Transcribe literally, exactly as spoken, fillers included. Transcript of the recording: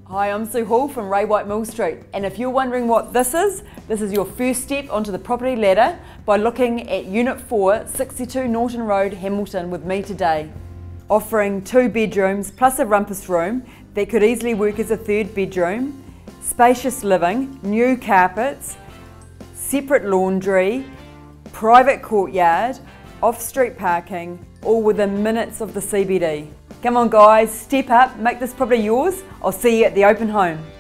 Hi, I'm Sue Hall from Ray White Mill Street, and if you're wondering what this is, this is your first step onto the property ladder by looking at Unit four, sixty-two Norton Road, Hamilton with me today. Offering two bedrooms plus a rumpus room that could easily work as a third bedroom, spacious living, new carpets, separate laundry, private courtyard, off-street parking, all within minutes of the C B D. Come on guys, step up, make this property yours. I'll see you at the open home.